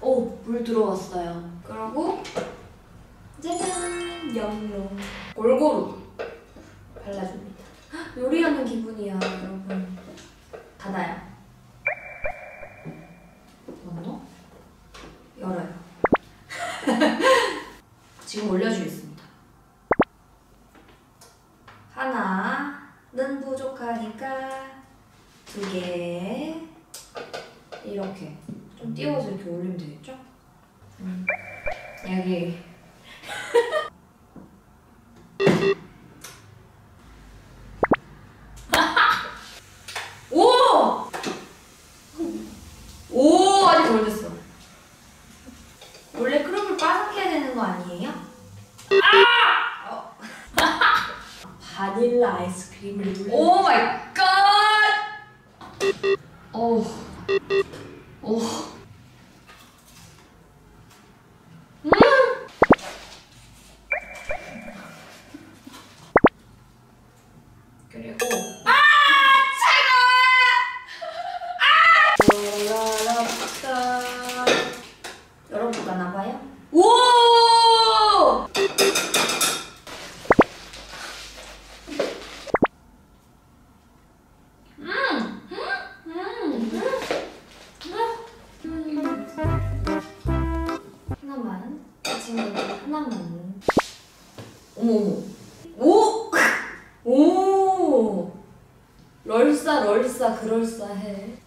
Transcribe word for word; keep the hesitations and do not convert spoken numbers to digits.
오, 물 들어왔어요. 그러고 짜잔! 영롱 골고루 발라줍니다. 요리하는 기분이야, 여러분. 닫아요. 맞나? 열어요. 지금 올려주겠습니다. 하나는 부족하니까 두 개. 이렇게 좀 띄워서 이렇게 올리면 되겠죠? 음. 여기 오! 오! 아직 덜 됐어. 원래 크림을 바삭해야 되는 거 아니에요? 아! 어. 바닐라 아이스크림을 오 마이 갓! 어우 오. 음! 그리고 아! 차가워! 아! 열어볼까 나봐요? 오! 하나만, 이 친구는 하나만. 어머, 오! 오! 럴싸, 럴싸, 그럴싸해.